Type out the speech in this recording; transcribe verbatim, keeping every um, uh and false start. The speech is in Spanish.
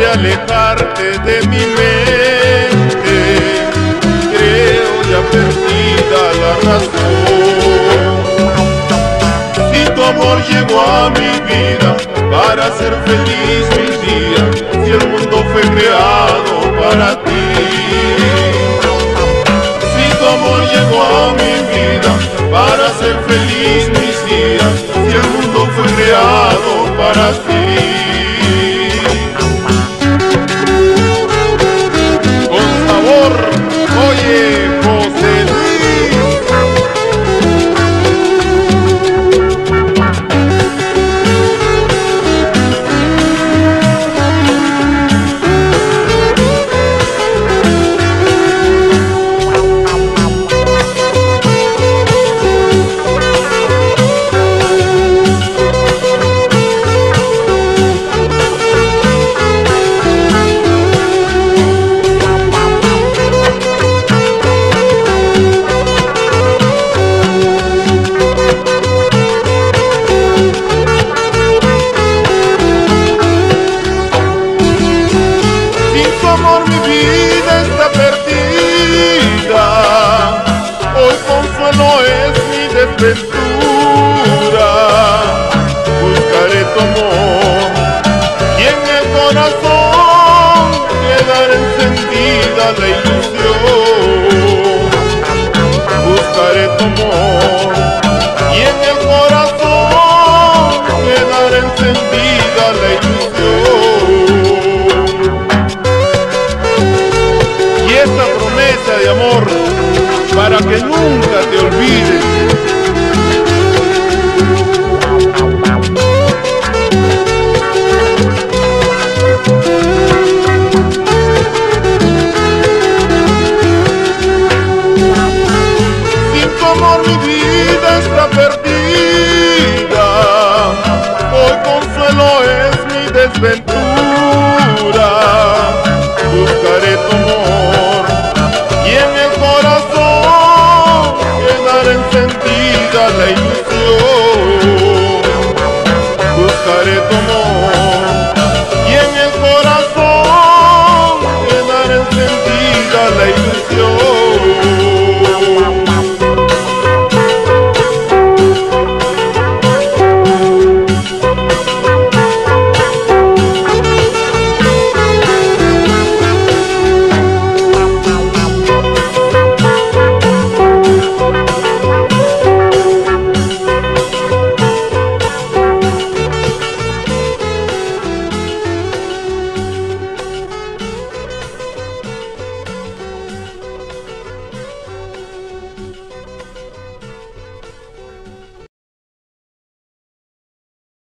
alejarte de mi mente, creo ya perdida la razón. Si tu amor llegó a mi vida para hacer feliz mis días, si el mundo fue creado para ti. Si tu amor llegó a mi vida para hacer feliz mis días, si el mundo fue creado para ti. Oye, José Luis. No es mi desventura, buscaré tu amor y en el corazón quedará encendida la ilusión. Buscaré tu amor y en el corazón quedará encendida la ilusión. Y esta promesa de amor para que nunca te olvides. Sin tu amor mi vida está perdida, hoy consuelo es mi desventura. Buscaré tu amor y en el corazón encendida la ilusión. Buscaré tu amor